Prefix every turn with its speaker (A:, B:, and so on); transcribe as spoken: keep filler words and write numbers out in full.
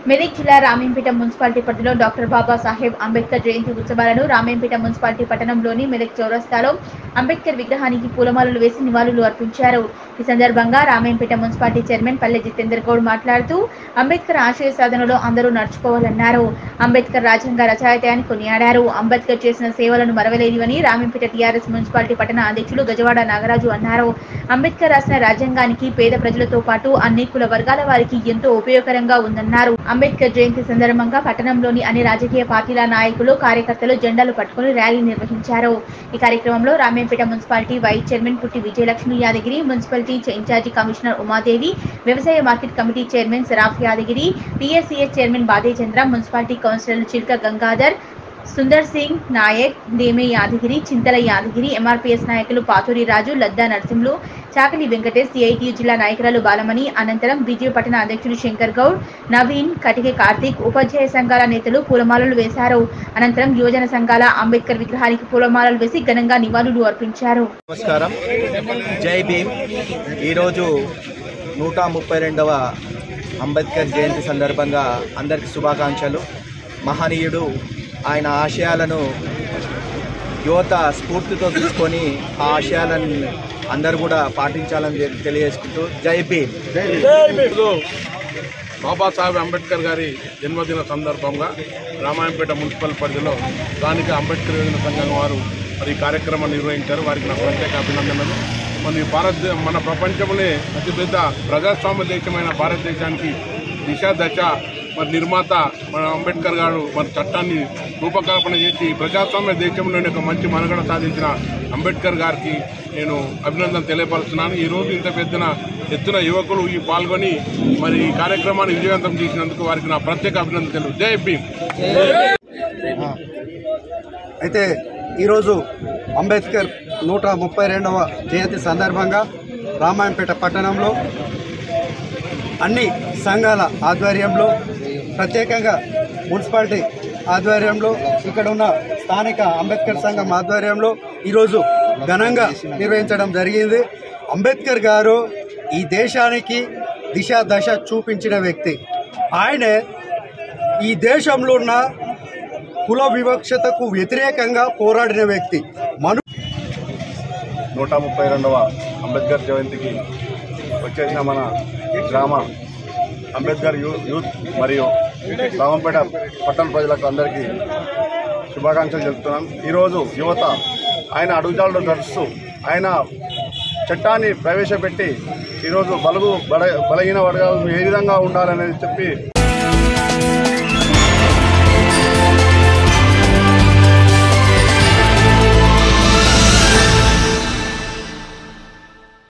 A: మెదక్ జిల్లా రామేంపేట మున్సిపాలిటీ పరిధిలో డాక్టర్ బాబాసాహెబ్ అంబేద్కర్ జయంతి ఉత్సవాలను రామేంపేట మున్సిపాలిటీ పట్టణంలోని మెదక్ చౌరస్తాలో అంబేద్కర్ విగ్రహానికి పూలమాలలు వేసి నివాళులు అర్పించారు. ఈ సందర్భంగా రామేంపేట మున్సిపాలిటీ చైర్మన్ పల్లె జితేందర్ గౌడ్ మాట్లాడుతూ అంబేద్కర్ ఆశయ సాధనలో అందరూ నడుచుకోవాలన్నారు. అంబేద్కర్ రాజ్యాంగ రచయితని కొనియాడారు. అంబేద్కర్ చేసిన సేవలను మరవలేనివని రామేంపేట టీఆర్ఎస్ మున్సిపాలిటీ పట్టణ అధ్యక్షులు గజవాడ నాగరాజు అన్నారు. అంబేద్కర్ రాసిన రాజ్యాంగానికి పేద ప్రజలతో పాటు అన్ని కుల వర్గాల వారికి ఎంతో ఉపయోగకరంగా ఉందన్నారు. అంబేద్కర్ జయంతి సందర్భంగా పట్టణంలోని అన్ని రాజకీయ పార్టీల నాయకులు కార్యకర్తలు జెండాలు పట్టుకుని ర్యాలీ నిర్వహించారు. ఈ కార్యక్రమంలో Ramayampet municipality vice chairman Putti Vijayalakshmi Yadagiri, municipality incharge commissioner Umadevi, వ్యవసాయ market committee chairman Saraf Yadagiri, TSCS chairman Bade Chandra, municipality కౌన్సిలర్లు చిల్క గంగాధర్, సుందర్ సింగ్ నాయక్, దేమే యాదగిరి, చింతల యాదగిరి, ఎంఆర్పీఎస్ నాయకులు పాతూరి రాజు, లద్దా నరసింహులు, చాకలి వెంకటేష్, సిఐటియు జిల్లా నాయకురాలు బాలమణి, అనంతరం బీజేపీ పట్టణ అధ్యక్షులు శంకర్ గౌడ్, నవీన్, కటికే కార్తీక్, ఉపాధ్యాయ సంఘాల నేతలు పూలమాలలు వేశారు. అనంతరం యువజన సంఘాల అంబేద్కర్ విగ్రహానికి పూలమాలలు వేసి ఘనంగా నివాళులు అర్పించారు.
B: నమస్కారం, జై భీమ్. ఈరోజు నూట ముప్పై రెండవ అంబేద్కర్ జయంతి సందర్భంగా అందరికీ శుభాకాంక్షలు. మహనీయుడు ఆయన ఆశయాలను యువత స్ఫూర్తితో తీసుకొని ఆ ఆశయాలను అందరూ కూడా పాటించాలని తెలియజేసుకుంటూ జై భీమ్.
C: బాబాసాహెబ్ అంబేద్కర్ గారి జన్మదిన సందర్భంగా రామాయంపేట మున్సిపల్ పరిధిలో స్థానిక అంబేద్కర్ యువజన సంఘం వారు మరి కార్యక్రమం నిర్వహించారు. వారికి నా ప్రత్యేక అభినందనలు. మన భారత మన ప్రపంచంలోనే అతిపెద్ద ప్రజాస్వామ్య దేశమైన భారతదేశానికి దిశ దశ మరి నిర్మాత మన అంబేద్కర్ గారు మన చట్టాన్ని రూపకల్పన చేసి ప్రజాస్వామ్య దేశంలోనే ఒక మంచి మనుగడ సాధించిన అంబేద్కర్ గారికి నేను అభినందన తెలియపరుస్తున్నాను. ఈరోజు ఇంత పెద్దన ఎత్తున యువకులు ఈ పాల్గొని మరి ఈ కార్యక్రమాన్ని విజయవంతం చేసినందుకు వారికి నా ప్రత్యేక అభినందన తెలుసు. జై భీమ్.
D: అయితే ఈరోజు అంబేద్కర్ నూట ముప్పై రెండవ జయంతి సందర్భంగా రామాయంపేట పట్టణంలో అన్ని సంఘాల ఆధ్వర్యంలో, ప్రత్యేకంగా మున్సిపాలిటీ ఆధ్వర్యంలో, ఇక్కడ ఉన్న స్థానిక అంబేద్కర్ సంఘం ఆధ్వర్యంలో ఈరోజు ఘనంగా నిర్వహించడం జరిగింది. అంబేద్కర్ గారు ఈ దేశానికి దిశ దశ చూపించిన వ్యక్తి. ఆయనే ఈ దేశంలో ఉన్న కుల వివక్షతకు వ్యతిరేకంగా పోరాడిన వ్యక్తి. మను
E: నూట ముప్పై రెండవ అంబేద్కర్ జయంతికి వచ్చేసిన మన గ్రామ అంబేద్కర్ యూత్ మరియు రామంపేట పట్టణ ప్రజలకు అందరికీ శుభాకాంక్షలు చెప్తున్నాం. ఈరోజు యువత ఆయన అడుగుజాడలు నడుస్తూ ఆయన చట్టాన్ని ప్రవేశపెట్టి ఈరోజు బలుగు బల బలహీన వర్గాలు ఏ విధంగా ఉండాలనేది చెప్పి